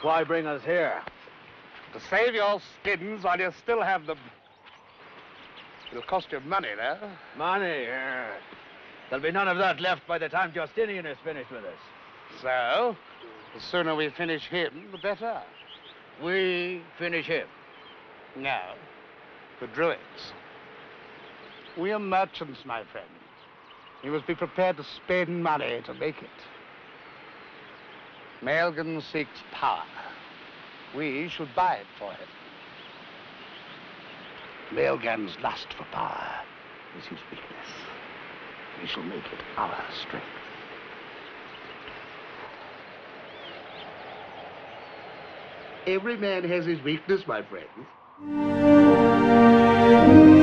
Why bring us here? To save your skins while you still have them. It'll cost you money, though. Money? There'll be none of that left by the time Justinian is finished with us. So, the sooner we finish him, the better. We finish him? No, the Druids. We are merchants, my friend. You must be prepared to spend money to make it. Maelgwn seeks power. We should buy it for him. Maelgwn's lust for power is his weakness. We shall make it our strength. Every man has his weakness, my friends.